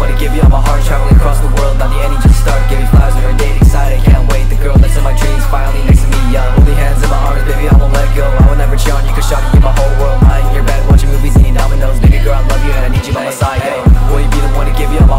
to give you all my heart. Traveling across the world, now the ending just started. Give me flowers when we're dating side, I can't wait. The girl that's in my dreams finally next to me, holding hands in my arms, baby, I won't let go. I will never cheat on you, cause shawty, you're my whole world. Lying in your bed, watching movies, eating dominoes. Baby girl, I love you and I need you by my side, yo. Will you be the one to give you all